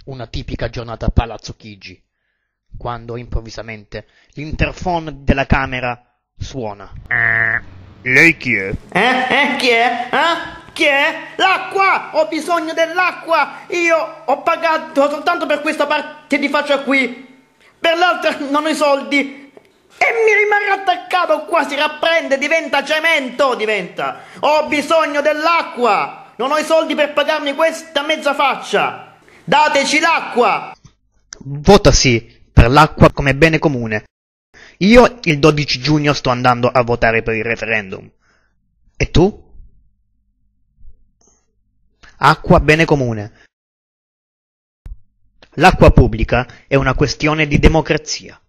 Una tipica giornata a Palazzo Chigi, quando improvvisamente l'interphone della camera suona. Lei chi è? Chi è? Chi è? L'acqua! Ho bisogno dell'acqua! Io ho pagato soltanto per questa parte di faccia qui. Per l'altra non ho i soldi. E mi rimarrà attaccato qua, si rapprende, diventa cemento, diventa. Ho bisogno dell'acqua! Non ho i soldi per pagarmi questa mezza faccia. Dateci l'acqua! Vota sì per l'acqua come bene comune. Io il 12 giugno sto andando a votare per il referendum. E tu? Acqua bene comune. L'acqua pubblica è una questione di democrazia.